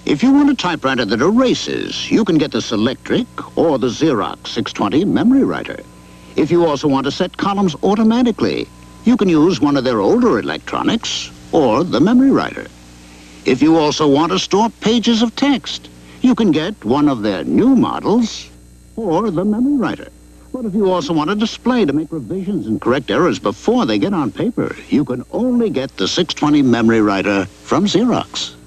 If you want a typewriter that erases, you can get the Selectric or the Xerox 620 Memorywriter. If you also want to set columns automatically, you can use one of their older electronics or the Memorywriter. If you also want to store pages of text, you can get one of their new models or the Memorywriter. But if you also want a display to make revisions and correct errors before they get on paper, you can only get the 620 Memorywriter from Xerox.